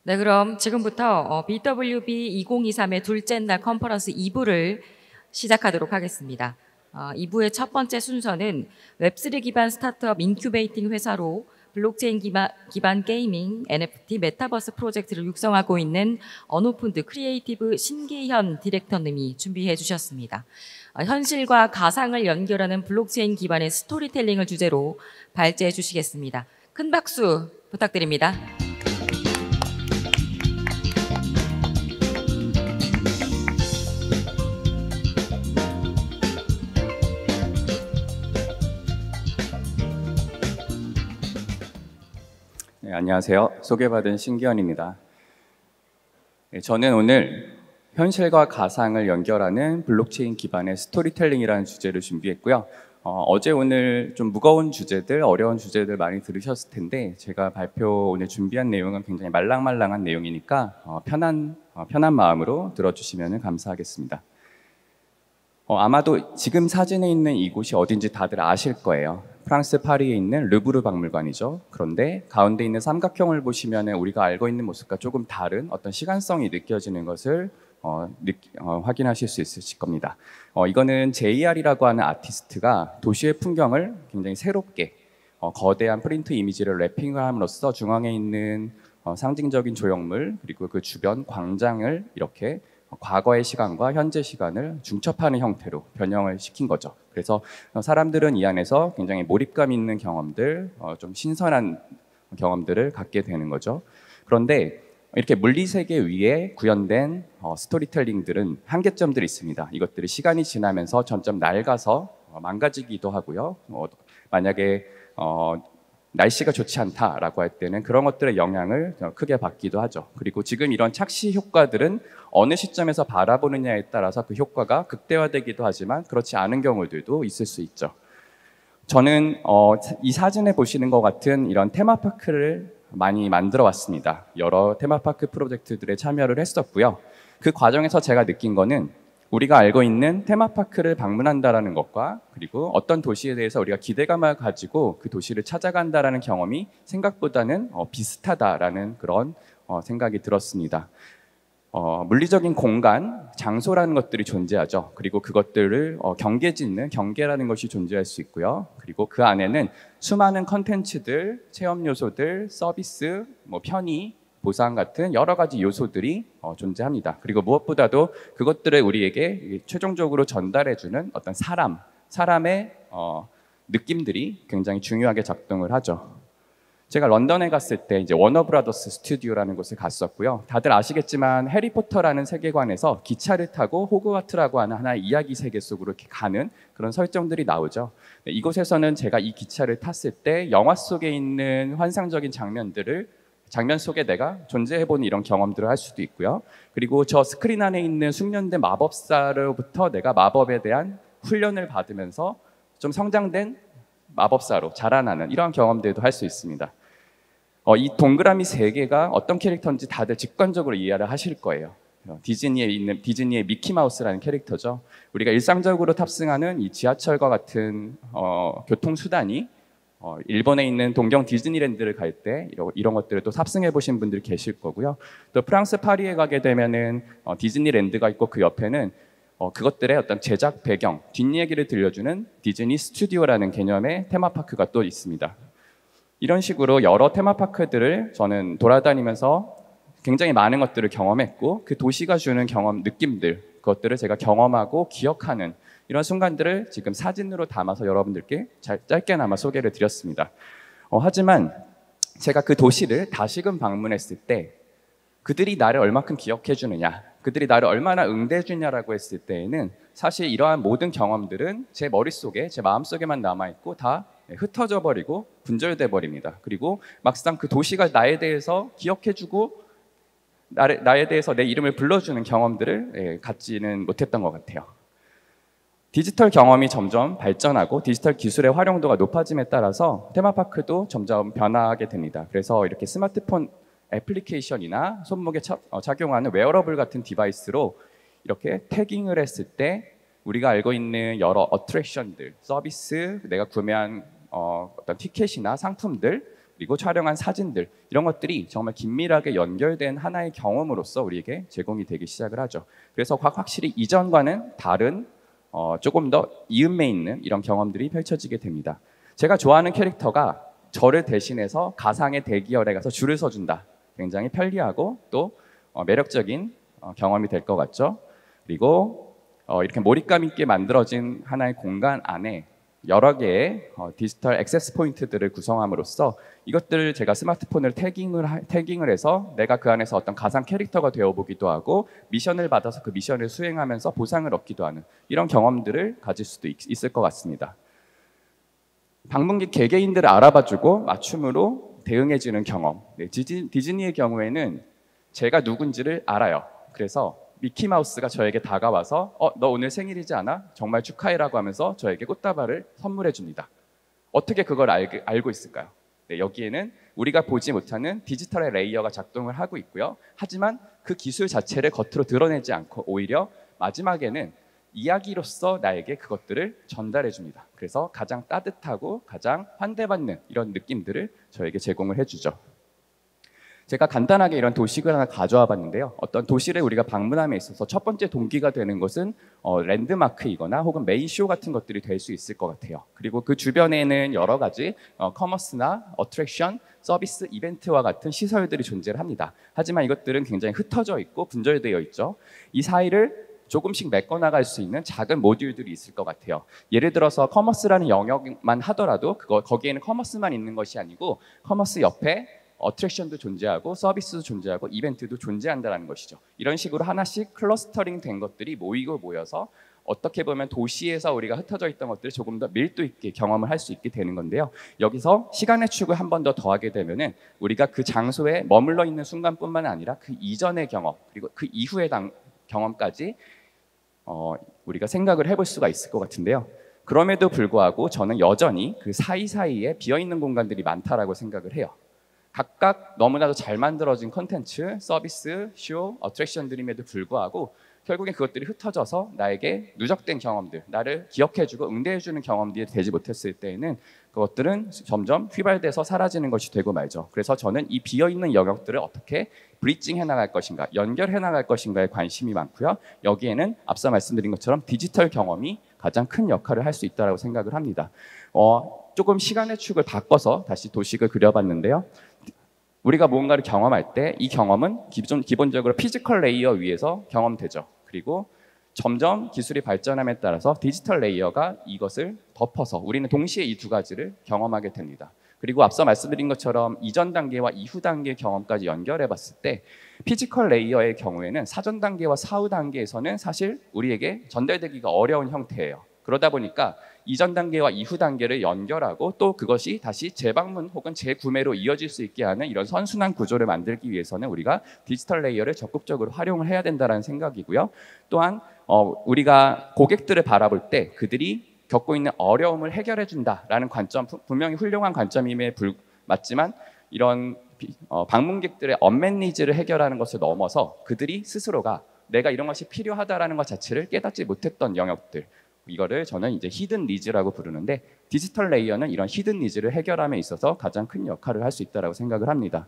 네, 그럼 지금부터 BWB 2023의 둘째 날 컨퍼런스 2부를 시작하도록 하겠습니다. 2부의 첫 번째 순서는 웹3 기반 스타트업 인큐베이팅 회사로 블록체인 기반 게이밍, NFT, 메타버스 프로젝트를 육성하고 있는 언오픈드 크리에이티브 신기현 디렉터님이 준비해 주셨습니다. 현실과 가상을 연결하는 블록체인 기반의 스토리텔링을 주제로 발제해 주시겠습니다. 큰 박수 부탁드립니다. 네, 안녕하세요. 소개받은 신기현입니다. 저는 오늘 현실과 가상을 연결하는 블록체인 기반의 스토리텔링이라는 주제를 준비했고요. 어제 오늘 좀 무거운 주제들, 어려운 주제들 많이 들으셨을 텐데 제가 오늘 준비한 내용은 굉장히 말랑말랑한 내용이니까 편한 마음으로 들어주시면 감사하겠습니다. 아마도 지금 사진에 있는 이곳이 어딘지 다들 아실 거예요. 프랑스 파리에 있는 르브르 박물관이죠. 그런데 가운데 있는 삼각형을 보시면 우리가 알고 있는 모습과 조금 다른 어떤 시간성이 느껴지는 것을 확인하실 수 있으실 겁니다. 이거는 JR이라고 하는 아티스트가 도시의 풍경을 굉장히 새롭게 거대한 프린트 이미지를 랩핑을 함으로써 중앙에 있는 상징적인 조형물 그리고 그 주변 광장을 이렇게 과거의 시간과 현재 시간을 중첩하는 형태로 변형을 시킨 거죠. 그래서 사람들은 이 안에서 굉장히 몰입감 있는 경험들, 좀 신선한 경험들을 갖게 되는 거죠. 그런데 이렇게 물리세계 위에 구현된 스토리텔링들은 한계점들이 있습니다. 이것들이 시간이 지나면서 점점 낡아서 망가지기도 하고요. 만약에 날씨가 좋지 않다라고 할 때는 그런 것들의 영향을 크게 받기도 하죠. 그리고 지금 이런 착시 효과들은 어느 시점에서 바라보느냐에 따라서 그 효과가 극대화되기도 하지만 그렇지 않은 경우들도 있을 수 있죠. 저는 이 사진에 보시는 것 같은 이런 테마파크를 많이 만들어 왔습니다. 여러 테마파크 프로젝트들에 참여를 했었고요. 그 과정에서 제가 느낀 거는 우리가 알고 있는 테마파크를 방문한다라는 것과 그리고 어떤 도시에 대해서 우리가 기대감을 가지고 그 도시를 찾아간다라는 경험이 생각보다는 비슷하다라는 그런 생각이 들었습니다. 물리적인 공간, 장소라는 것들이 존재하죠. 그리고 그것들을 경계짓는 경계라는 것이 존재할 수 있고요. 그리고 그 안에는 수많은 컨텐츠들, 체험 요소들, 서비스, 편의, 보상 같은 여러 가지 요소들이 존재합니다. 그리고 무엇보다도 그것들을 우리에게 최종적으로 전달해주는 어떤 사람의 느낌들이 굉장히 중요하게 작동을 하죠. 제가 런던에 갔을 때 이제 워너브라더스 스튜디오라는 곳을 갔었고요. 다들 아시겠지만 해리포터라는 세계관에서 기차를 타고 호그와트라고 하는 하나의 이야기 세계 속으로 이렇게 가는 그런 설정들이 나오죠. 이곳에서는 제가 이 기차를 탔을 때 영화 속에 있는 환상적인 장면 속에 내가 존재해보는 이런 경험들을 할 수도 있고요. 그리고 저 스크린 안에 있는 숙련된 마법사로부터 내가 마법에 대한 훈련을 받으면서 좀 성장된 마법사로 자라나는 이런 경험들도 할 수 있습니다. 이 동그라미 3개가 어떤 캐릭터인지 다들 직관적으로 이해를 하실 거예요. 디즈니의 미키마우스라는 캐릭터죠. 우리가 일상적으로 탑승하는 이 지하철과 같은 교통수단이 일본에 있는 동경 디즈니랜드를 갈 때 이런 것들을 또 탑승해 보신 분들 계실 거고요. 또 프랑스 파리에 가게 되면은 디즈니랜드가 있고 그 옆에는 그것들의 어떤 제작 배경, 뒷얘기를 들려주는 디즈니 스튜디오라는 개념의 테마파크가 또 있습니다. 이런 식으로 여러 테마파크들을 저는 돌아다니면서 굉장히 많은 것들을 경험했고 그 도시가 주는 느낌들, 그것들을 제가 경험하고 기억하는 이런 순간들을 지금 사진으로 담아서 여러분들께 짧게나마 소개를 드렸습니다. 하지만 제가 그 도시를 다시금 방문했을 때 그들이 나를 얼마큼 기억해 주느냐, 그들이 나를 얼마나 응대해 주냐라고 했을 때에는 사실 이러한 모든 경험들은 제 머릿속에, 제 마음속에만 남아있고 다 흩어져 버리고 분절돼 버립니다. 그리고 막상 그 도시가 나에 대해서 기억해 주고 나에 대해서 내 이름을 불러주는 경험들을 갖지는 못했던 것 같아요. 디지털 경험이 점점 발전하고 디지털 기술의 활용도가 높아짐에 따라서 테마파크도 점점 변화하게 됩니다. 그래서 이렇게 스마트폰 애플리케이션이나 손목에 착용하는 웨어러블 같은 디바이스로 이렇게 태깅을 했을 때 우리가 알고 있는 여러 어트랙션들, 서비스, 내가 구매한 어떤 티켓이나 상품들, 그리고 촬영한 사진들 이런 것들이 정말 긴밀하게 연결된 하나의 경험으로서 우리에게 제공이 되기 시작을 하죠. 그래서 확실히 이전과는 다른 조금 더 이음매 있는 이런 경험들이 펼쳐지게 됩니다. 제가 좋아하는 캐릭터가 저를 대신해서 가상의 대기열에 가서 줄을 서준다. 굉장히 편리하고 또 매력적인 경험이 될 것 같죠. 그리고 이렇게 몰입감 있게 만들어진 하나의 공간 안에 여러 개의 디지털 액세스 포인트들을 구성함으로써 이것들을 제가 스마트폰을 태깅을 해서 내가 그 안에서 어떤 가상 캐릭터가 되어보기도 하고 미션을 받아서 그 미션을 수행하면서 보상을 얻기도 하는 이런 경험들을 가질 수도 있을 것 같습니다. 방문객 개개인들을 알아봐주고 맞춤으로 대응해주는 경험. 네, 디즈니의 경우에는 제가 누군지를 알아요. 그래서 미키마우스가 저에게 다가와서 너 오늘 생일이지 않아? 정말 축하해라고 하면서 저에게 꽃다발을 선물해 줍니다. 어떻게 그걸 알고 있을까요? 네, 여기에는 우리가 보지 못하는 디지털의 레이어가 작동을 하고 있고요. 하지만 그 기술 자체를 겉으로 드러내지 않고 오히려 마지막에는 이야기로서 나에게 그것들을 전달해 줍니다. 그래서 가장 따뜻하고 가장 환대받는 이런 느낌들을 저에게 제공을 해주죠. 제가 간단하게 이런 도식을 하나 가져와 봤는데요. 어떤 도시를 우리가 방문함에 있어서 첫 번째 동기가 되는 것은 랜드마크이거나 혹은 메인 쇼 같은 것들이 될 수 있을 것 같아요. 그리고 그 주변에는 여러 가지 커머스나 어트랙션, 서비스, 이벤트와 같은 시설들이 존재를 합니다. 하지만 이것들은 굉장히 흩어져 있고 분절되어 있죠. 이 사이를 조금씩 메꿔나갈 수 있는 작은 모듈들이 있을 것 같아요. 예를 들어서 커머스라는 영역만 하더라도 거기에는 커머스만 있는 것이 아니고 커머스 옆에 어트랙션도 존재하고 서비스도 존재하고 이벤트도 존재한다는 것이죠. 이런 식으로 하나씩 클러스터링 된 것들이 모여서 어떻게 보면 도시에서 우리가 흩어져 있던 것들을 조금 더 밀도 있게 경험을 할 수 있게 되는 건데요. 여기서 시간의 축을 한 번 더 더하게 되면은 우리가 그 장소에 머물러 있는 순간뿐만 아니라 그 이전의 경험 그리고 그 이후의 경험까지 우리가 생각을 해볼 수가 있을 것 같은데요. 그럼에도 불구하고 저는 여전히 그 사이사이에 비어있는 공간들이 많다라고 생각을 해요. 각각 너무나도 잘 만들어진 콘텐츠, 서비스, 쇼, 어트랙션들임에도 불구하고 결국엔 그것들이 흩어져서 나에게 누적된 경험들, 나를 기억해주고 응대해주는 경험들이 되지 못했을 때에는 그것들은 점점 휘발돼서 사라지는 것이 되고 말죠. 그래서 저는 이 비어있는 영역들을 어떻게 브리징 해나갈 것인가, 연결해 나갈 것인가에 관심이 많고요. 여기에는 앞서 말씀드린 것처럼 디지털 경험이 가장 큰 역할을 할 수 있다고 생각을 합니다. 조금 시간의 축을 바꿔서 다시 도식을 그려봤는데요. 우리가 무언가를 경험할 때 이 경험은 기본적으로 피지컬 레이어 위에서 경험되죠. 그리고 점점 기술이 발전함에 따라서 디지털 레이어가 이것을 덮어서 우리는 동시에 이 두 가지를 경험하게 됩니다. 그리고 앞서 말씀드린 것처럼 이전 단계와 이후 단계의 경험까지 연결해 봤을 때 피지컬 레이어의 경우에는 사전 단계와 사후 단계에서는 사실 우리에게 전달되기가 어려운 형태예요. 그러다 보니까 이전 단계와 이후 단계를 연결하고 또 그것이 다시 재방문 혹은 재구매로 이어질 수 있게 하는 이런 선순환 구조를 만들기 위해서는 우리가 디지털 레이어를 적극적으로 활용을 해야 된다는 생각이고요. 또한 우리가 고객들을 바라볼 때 그들이 겪고 있는 어려움을 해결해 준다라는 관점, 분명히 훌륭한 관점임에 맞지만 이런 방문객들의 언맷 니즈를 해결하는 것을 넘어서 그들이 스스로가 내가 이런 것이 필요하다라는 것 자체를 깨닫지 못했던 영역들, 이거를 저는 이제 히든 니즈라고 부르는데 디지털 레이어는 이런 히든 니즈를 해결함에 있어서 가장 큰 역할을 할 수 있다고 생각을 합니다.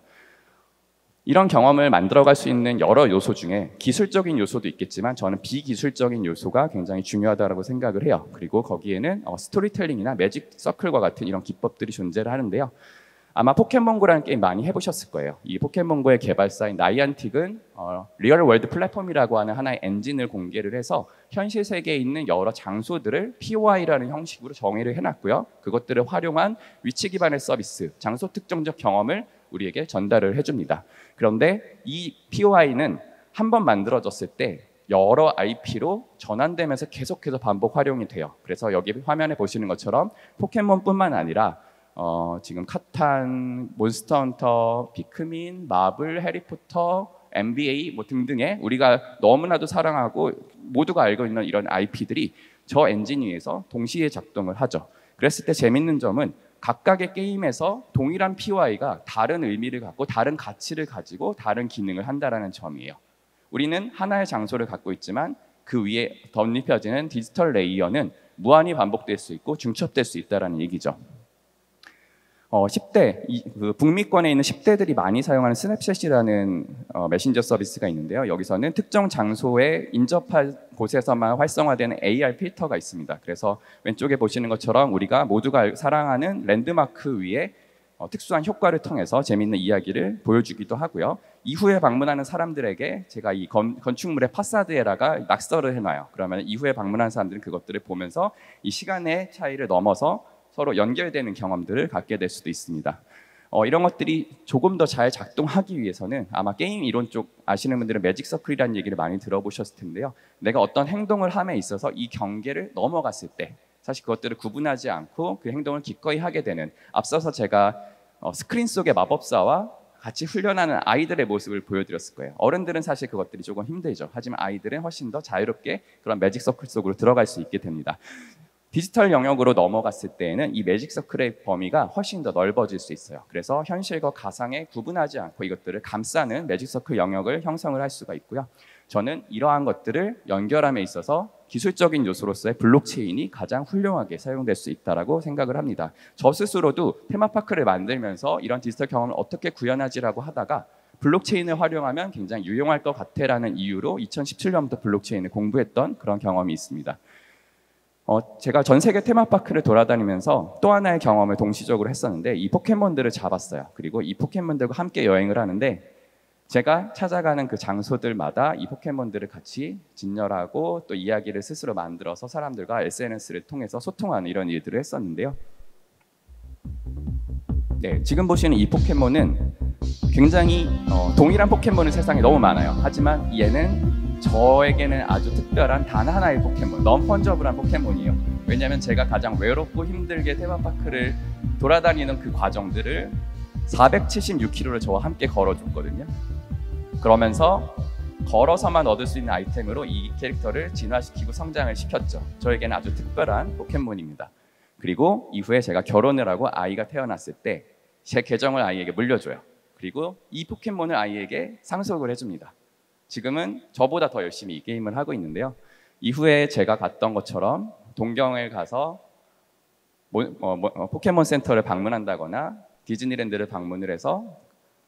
이런 경험을 만들어갈 수 있는 여러 요소 중에 기술적인 요소도 있겠지만 저는 비기술적인 요소가 굉장히 중요하다고 생각을 해요. 그리고 거기에는 스토리텔링이나 매직 서클과 같은 이런 기법들이 존재를 하는데요. 아마 포켓몬고라는 게임 많이 해보셨을 거예요. 이 포켓몬고의 개발사인 나이안틱은 리얼 월드 플랫폼이라고 하는 하나의 엔진을 공개를 해서 현실 세계에 있는 여러 장소들을 POI라는 형식으로 정의를 해놨고요. 그것들을 활용한 위치 기반의 서비스, 장소 특정적 경험을 우리에게 전달을 해줍니다. 그런데 이 POI는 한 번 만들어졌을 때 여러 IP로 전환되면서 계속해서 반복 활용이 돼요. 그래서 여기 화면에 보시는 것처럼 포켓몬뿐만 아니라 지금 카탄, 몬스터헌터, 비크민, 마블, 해리포터, NBA 뭐 등등의 우리가 너무나도 사랑하고 모두가 알고 있는 이런 IP들이 저 엔진 위에서 동시에 작동을 하죠. 그랬을 때 재밌는 점은 각각의 게임에서 동일한 POI가 다른 의미를 갖고 다른 가치를 가지고 다른 기능을 한다는 점이에요. 우리는 하나의 장소를 갖고 있지만 그 위에 덧입혀지는 디지털 레이어는 무한히 반복될 수 있고 중첩될 수 있다는 얘기죠. 10대, 북미권에 있는 10대들이 많이 사용하는 스냅챗이라는 메신저 서비스가 있는데요. 여기서는 특정 장소에 인접할 곳에서만 활성화되는 AR 필터가 있습니다. 그래서 왼쪽에 보시는 것처럼 우리가 모두가 사랑하는 랜드마크 위에 특수한 효과를 통해서 재미있는 이야기를 보여주기도 하고요. 이후에 방문하는 사람들에게 제가 이 건축물의 파사드에다가 낙서를 해놔요. 그러면 이후에 방문하는 사람들은 그것들을 보면서 이 시간의 차이를 넘어서 서로 연결되는 경험들을 갖게 될 수도 있습니다. 이런 것들이 조금 더 잘 작동하기 위해서는 아마 게임 이론 쪽 아시는 분들은 매직 서클이라는 얘기를 많이 들어보셨을 텐데요. 내가 어떤 행동을 함에 있어서 이 경계를 넘어갔을 때 사실 그것들을 구분하지 않고 그 행동을 기꺼이 하게 되는, 앞서서 제가 스크린 속의 마법사와 같이 훈련하는 아이들의 모습을 보여드렸을 거예요. 어른들은 사실 그것들이 조금 힘들죠. 하지만 아이들은 훨씬 더 자유롭게 그런 매직 서클 속으로 들어갈 수 있게 됩니다. 디지털 영역으로 넘어갔을 때에는 이 매직 서클의 범위가 훨씬 더 넓어질 수 있어요. 그래서 현실과 가상에 구분하지 않고 이것들을 감싸는 매직 서클 영역을 형성을 할 수가 있고요. 저는 이러한 것들을 연결함에 있어서 기술적인 요소로서의 블록체인이 가장 훌륭하게 사용될 수 있다고 생각을 합니다. 저 스스로도 테마파크를 만들면서 이런 디지털 경험을 어떻게 구현하지라고 하다가 블록체인을 활용하면 굉장히 유용할 것 같아라는 이유로 2017년부터 블록체인을 공부했던 그런 경험이 있습니다. 제가 전 세계 테마파크를 돌아다니면서 또 하나의 경험을 동시적으로 했었는데 이 포켓몬들을 잡았어요. 그리고 이 포켓몬들과 함께 여행을 하는데 제가 찾아가는 그 장소들마다 이 포켓몬들을 같이 진열하고 또 이야기를 스스로 만들어서 사람들과 SNS를 통해서 소통하는 이런 일들을 했었는데요. 네, 지금 보시는 이 포켓몬은 굉장히 동일한 포켓몬은 세상에 너무 많아요. 하지만 얘는 저에게는 아주 특별한 단 하나의 포켓몬, non-fungible 포켓몬이에요. 왜냐하면 제가 가장 외롭고 힘들게 테마파크를 돌아다니는 그 과정들을 476km를 저와 함께 걸어줬거든요. 그러면서 걸어서만 얻을 수 있는 아이템으로 이 캐릭터를 진화시키고 성장을 시켰죠. 저에게는 아주 특별한 포켓몬입니다. 그리고 이후에 제가 결혼을 하고 아이가 태어났을 때 제 계정을 아이에게 물려줘요. 그리고 이 포켓몬을 아이에게 상속을 해줍니다. 지금은 저보다 더 열심히 이 게임을 하고 있는데요. 이후에 제가 갔던 것처럼 동경을 가서 포켓몬 센터를 방문한다거나 디즈니랜드를 방문을 해서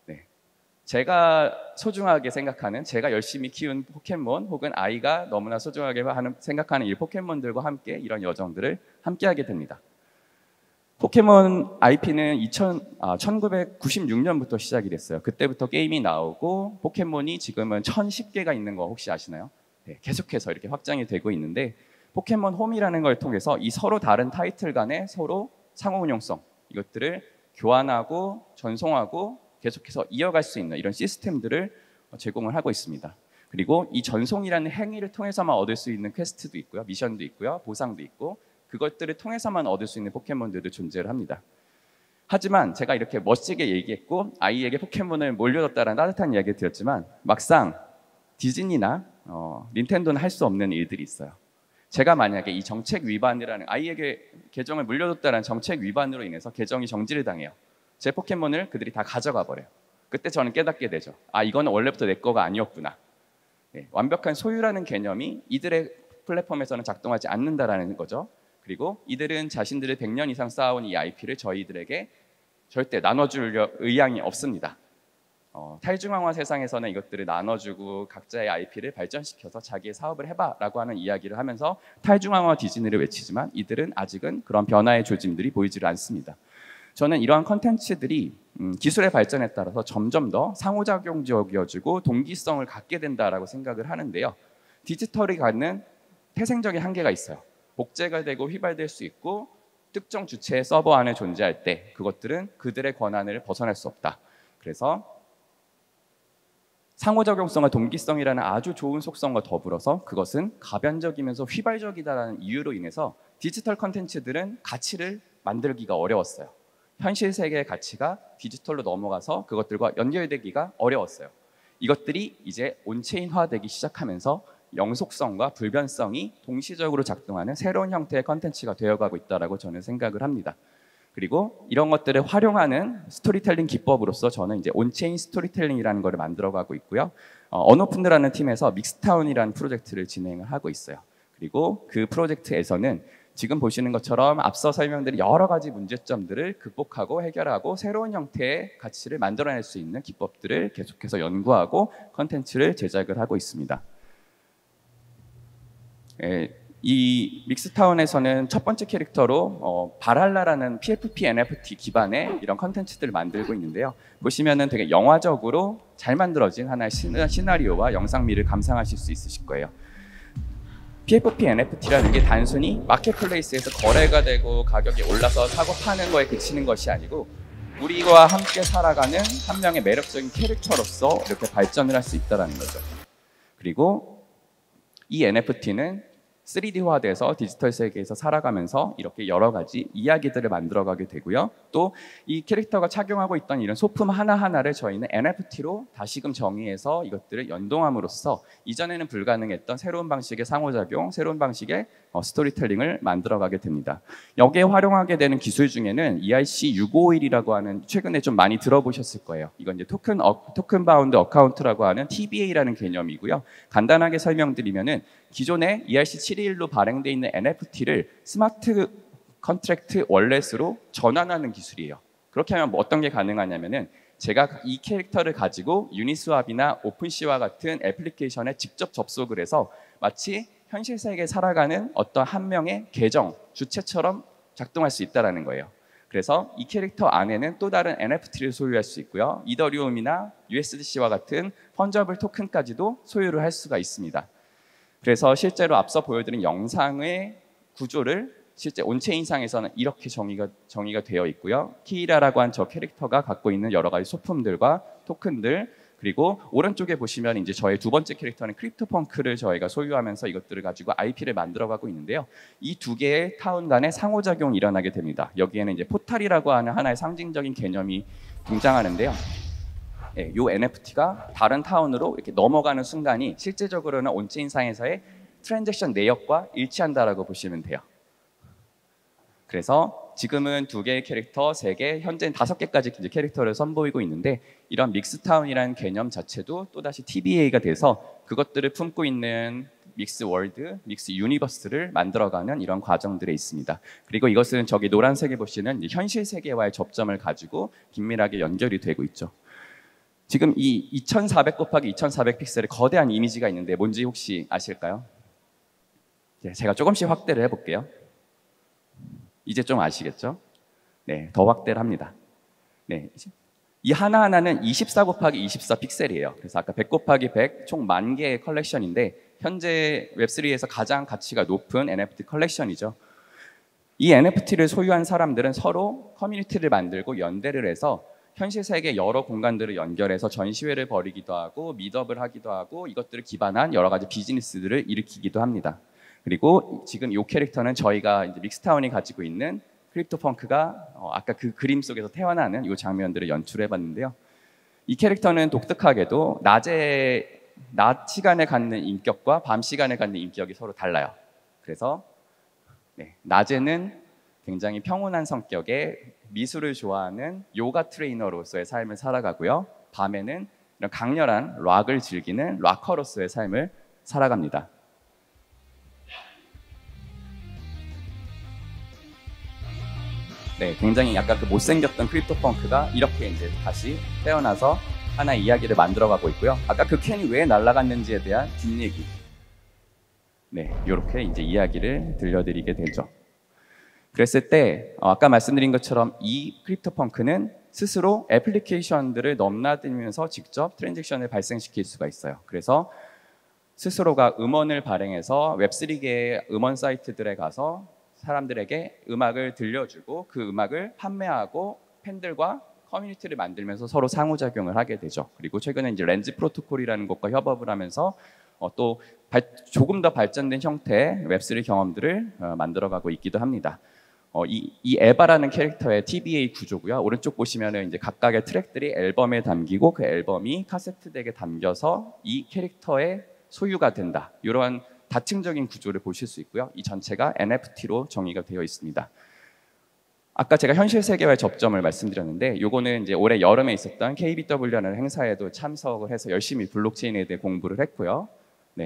제가 소중하게 생각하는, 제가 열심히 키운 포켓몬 혹은 아이가 너무나 소중하게 생각하는 이 포켓몬들과 함께 이런 여정들을 함께 하게 됩니다. 포켓몬 IP는 1996년부터 시작이 됐어요. 그때부터 게임이 나오고 포켓몬이 지금은 1010개가 있는 거 혹시 아시나요? 네, 계속해서 이렇게 확장이 되고 있는데 포켓몬 홈이라는 걸 통해서 이 서로 다른 타이틀 간의 서로 상호 운용성, 이것들을 교환하고 전송하고 계속해서 이어갈 수 있는 이런 시스템들을 제공을 하고 있습니다. 그리고 이 전송이라는 행위를 통해서만 얻을 수 있는 퀘스트도 있고요. 미션도 있고요. 보상도 있고 그것들을 통해서만 얻을 수 있는 포켓몬들도 존재를 합니다. 하지만 제가 이렇게 멋지게 얘기했고 아이에게 포켓몬을 물려줬다는 따뜻한 이야기를 드렸지만 막상 디즈니나 닌텐도는 할 수 없는 일들이 있어요. 제가 만약에 이 정책 위반이라는, 아이에게 계정을 물려줬다는 정책 위반으로 인해서 계정이 정지를 당해요. 제 포켓몬을 그들이 다 가져가 버려요. 그때 저는 깨닫게 되죠. 아, 이거는 원래부터 내 거가 아니었구나. 네, 완벽한 소유라는 개념이 이들의 플랫폼에서는 작동하지 않는다라는 거죠. 그리고 이들은 자신들의 100년 이상 쌓아온 이 IP를 저희들에게 절대 나눠줄 의향이 없습니다. 탈중앙화 세상에서는 이것들을 나눠주고 각자의 IP를 발전시켜서 자기의 사업을 해봐라고 하는 이야기를 하면서 탈중앙화 디즈니를 외치지만 이들은 아직은 그런 변화의 조짐들이 보이지를 않습니다. 저는 이러한 컨텐츠들이 기술의 발전에 따라서 점점 더 상호작용적이어지고 동기성을 갖게 된다라고 생각을 하는데요. 디지털이 갖는 태생적인 한계가 있어요. 복제가 되고 휘발될 수 있고 특정 주체의 서버 안에 존재할 때 그것들은 그들의 권한을 벗어날 수 없다. 그래서 상호작용성과 동기성이라는 아주 좋은 속성과 더불어서 그것은 가변적이면서 휘발적이다라는 이유로 인해서 디지털 컨텐츠들은 가치를 만들기가 어려웠어요. 현실 세계의 가치가 디지털로 넘어가서 그것들과 연결되기가 어려웠어요. 이것들이 이제 온체인화되기 시작하면서 영속성과 불변성이 동시적으로 작동하는 새로운 형태의 컨텐츠가 되어가고 있다고 저는 생각을 합니다. 그리고 이런 것들을 활용하는 스토리텔링 기법으로서 저는 이제 온체인 스토리텔링이라는 것을 만들어가고 있고요. 언오픈드라는 팀에서 믹스타운이라는 프로젝트를 진행을 하고 있어요. 그리고 그 프로젝트에서는 지금 보시는 것처럼 앞서 설명드린 여러 가지 문제점들을 극복하고 해결하고 새로운 형태의 가치를 만들어낼 수 있는 기법들을 계속해서 연구하고 컨텐츠를 제작을 하고 있습니다. 이 믹스타운에서는 첫 번째 캐릭터로 바랄라라는 PFP NFT 기반의 이런 컨텐츠들을 만들고 있는데요. 보시면은 되게 영화적으로 잘 만들어진 하나의 시나리오와 영상미를 감상하실 수 있으실 거예요. PFP NFT라는 게 단순히 마켓플레이스에서 거래가 되고 가격이 올라서 사고 파는 거에 그치는 것이 아니고 우리와 함께 살아가는 한 명의 매력적인 캐릭터로서 이렇게 발전을 할 수 있다는 거죠. 그리고 이 NFT는 3D화돼서 디지털 세계에서 살아가면서 이렇게 여러 가지 이야기들을 만들어가게 되고요. 또 이 캐릭터가 착용하고 있던 이런 소품 하나하나를 저희는 NFT로 다시금 정의해서 이것들을 연동함으로써 이전에는 불가능했던 새로운 방식의 상호작용, 새로운 방식의 스토리텔링을 만들어가게 됩니다. 여기에 활용하게 되는 기술 중에는 ERC-651이라고 하는 최근에 좀 많이 들어보셨을 거예요. 이건 이제 토큰 바운드 어카운트라고 하는 TBA라는 개념이고요. 간단하게 설명드리면은 기존에 ERC-721로 발행되어 있는 NFT를 스마트 컨트랙트 월렛으로 전환하는 기술이에요. 그렇게 하면 뭐 어떤 게 가능하냐면은 제가 이 캐릭터를 가지고 유니스왑이나 오픈시와 같은 애플리케이션에 직접 접속을 해서 마치 현실 세계에 살아가는 어떤 한 명의 계정, 주체처럼 작동할 수 있다는 거예요. 그래서 이 캐릭터 안에는 또 다른 NFT를 소유할 수 있고요. 이더리움이나 USDC와 같은 펀저블 토큰까지도 소유를 할 수가 있습니다. 그래서 실제로 앞서 보여드린 영상의 구조를 실제 온체인상에서는 이렇게 정의가 되어 있고요. 키이라라고 한 저 캐릭터가 갖고 있는 여러 가지 소품들과 토큰들, 그리고 오른쪽에 보시면 이제 저의 두 번째 캐릭터는 크립토펑크를 저희가 소유하면서 이것들을 가지고 IP를 만들어가고 있는데요. 이 두 개의 타운 간의 상호작용이 일어나게 됩니다. 여기에는 이제 포탈이라고 하는 하나의 상징적인 개념이 등장하는데요. 이 NFT가 다른 타운으로 이렇게 넘어가는 순간이 실제적으로는 온체인상에서의 트랜잭션 내역과 일치한다라고 보시면 돼요. 그래서 지금은 2개의 캐릭터, 3개, 현재는 5개까지 이제 캐릭터를 선보이고 있는데 이런 믹스타운이라는 개념 자체도 또다시 TBA가 돼서 그것들을 품고 있는 믹스 월드, 믹스 유니버스를 만들어가는 이런 과정들에 있습니다. 그리고 이것은 저기 노란색에 보시는 현실 세계와의 접점을 가지고 긴밀하게 연결이 되고 있죠. 지금 이 2400 곱하기 2400 픽셀의 거대한 이미지가 있는데 뭔지 혹시 아실까요? 제가 조금씩 확대를 해볼게요. 이제 좀 아시겠죠? 네, 더 확대를 합니다. 네, 이 하나하나는 24 곱하기 24 픽셀이에요. 그래서 아까 100 곱하기 100 총 10,000개의 컬렉션인데 현재 웹3에서 가장 가치가 높은 NFT 컬렉션이죠. 이 NFT를 소유한 사람들은 서로 커뮤니티를 만들고 연대를 해서 현실 세계 여러 공간들을 연결해서 전시회를 벌이기도 하고 미드업을 하기도 하고 이것들을 기반한 여러 가지 비즈니스들을 일으키기도 합니다. 그리고 지금 이 캐릭터는 저희가 이제 믹스타운이 가지고 있는 크립토펑크가 아까 그 그림 속에서 태어나는 이 장면들을 연출해봤는데요. 이 캐릭터는 독특하게도 낮 시간에 갖는 인격과 밤 시간에 갖는 인격이 서로 달라요. 그래서 낮에는 굉장히 평온한 성격의 미술을 좋아하는 요가 트레이너로서의 삶을 살아가고요. 밤에는 이런 강렬한 락을 즐기는 락커로서의 삶을 살아갑니다. 네, 굉장히 약간 그 못생겼던 크립토펑크가 이렇게 이제 다시 태어나서 하나의 이야기를 만들어가고 있고요. 아까 그 캔이 왜 날아갔는지에 대한 뒷얘기. 네, 이렇게 이제 이야기를 들려드리게 되죠. 그랬을 때 아까 말씀드린 것처럼 이 크립토펑크는 스스로 애플리케이션들을 넘나들면서 직접 트랜잭션을 발생시킬 수가 있어요. 그래서 스스로가 음원을 발행해서 웹3계의 음원 사이트들에 가서 사람들에게 음악을 들려주고 그 음악을 판매하고 팬들과 커뮤니티를 만들면서 서로 상호작용을 하게 되죠. 그리고 최근에 이제 렌즈 프로토콜이라는 것과 협업을 하면서 또 조금 더 발전된 형태의 웹3 경험들을 만들어가고 있기도 합니다. 이 에바라는 캐릭터의 TBA 구조고요. 오른쪽 보시면은 이제 각각의 트랙들이 앨범에 담기고 그 앨범이 카세트 덱에 담겨서 이 캐릭터의 소유가 된다. 이러한 다층적인 구조를 보실 수 있고요. 이 전체가 NFT로 정의가 되어 있습니다. 아까 제가 현실 세계와의 접점을 말씀드렸는데 요거는 이제 올해 여름에 있었던 KBW라는 행사에도 참석을 해서 열심히 블록체인에 대해 공부를 했고요. 네.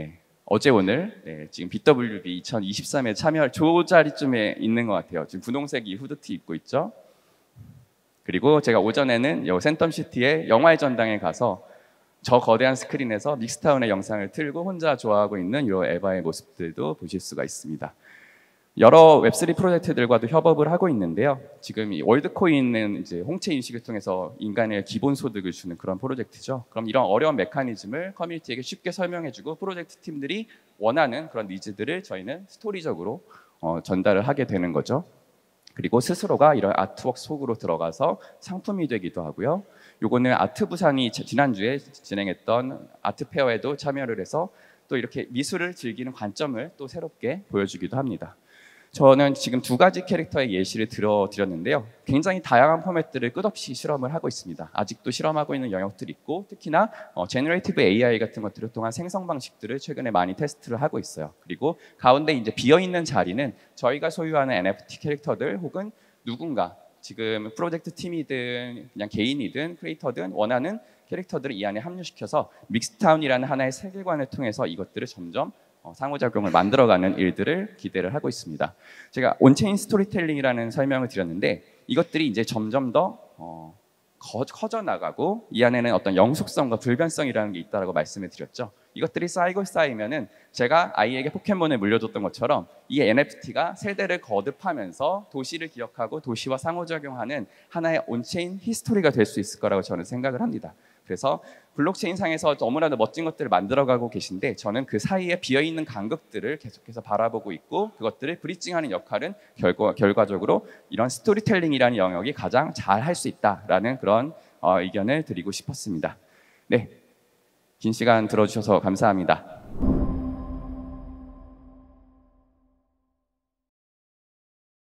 어제 오늘 지금 BWB 2023에 참여할 조 자리쯤에 있는 것 같아요. 지금 분홍색이 후드티 입고 있죠. 그리고 제가 오전에는 요 센텀시티의 영화의 전당에 가서 저 거대한 스크린에서 믹스타운의 영상을 틀고 혼자 좋아하고 있는 이 에바의 모습들도 보실 수가 있습니다. 여러 웹3 프로젝트들과도 협업을 하고 있는데요. 지금 이 월드코인은 이제 홍채 인식을 통해서 인간의 기본 소득을 주는 그런 프로젝트죠. 그럼 이런 어려운 메커니즘을 커뮤니티에게 쉽게 설명해주고 프로젝트 팀들이 원하는 그런 니즈들을 저희는 스토리적으로 전달을 하게 되는 거죠. 그리고 스스로가 이런 아트웍 속으로 들어가서 상품이 되기도 하고요. 요거는 아트부산이 지난주에 진행했던 아트페어에도 참여를 해서 또 이렇게 미술을 즐기는 관점을 또 새롭게 보여주기도 합니다. 저는 지금 두 가지 캐릭터의 예시를 들어드렸는데요. 굉장히 다양한 포맷들을 끝없이 실험을 하고 있습니다. 아직도 실험하고 있는 영역들이 있고 특히나 제너레이티브 AI 같은 것들을 통한 생성 방식들을 최근에 많이 테스트를 하고 있어요. 그리고 가운데 이제 비어있는 자리는 저희가 소유하는 NFT 캐릭터들 혹은 누군가 지금 프로젝트 팀이든 그냥 개인이든 크리에이터든 원하는 캐릭터들을 이 안에 합류시켜서 믹스타운이라는 하나의 세계관을 통해서 이것들을 점점 상호작용을 만들어가는 일들을 기대를 하고 있습니다. 제가 온체인 스토리텔링이라는 설명을 드렸는데 이것들이 이제 점점 더 커져 나가고 이 안에는 어떤 영속성과 불변성이라는 게 있다고 말씀을 드렸죠. 이것들이 쌓이고 쌓이면은 제가 아이에게 포켓몬을 물려줬던 것처럼 이 NFT가 세대를 거듭하면서 도시를 기억하고 도시와 상호작용하는 하나의 온체인 히스토리가 될 수 있을 거라고 저는 생각을 합니다. 그래서 블록체인 상에서 너무나도 멋진 것들을 만들어가고 계신데 저는 그 사이에 비어있는 간극들을 계속해서 바라보고 있고 그것들을 브리징하는 역할은 결과적으로 이런 스토리텔링이라는 영역이 가장 잘 할 수 있다라는 그런 의견을 드리고 싶었습니다. 네, 긴 시간 들어주셔서 감사합니다.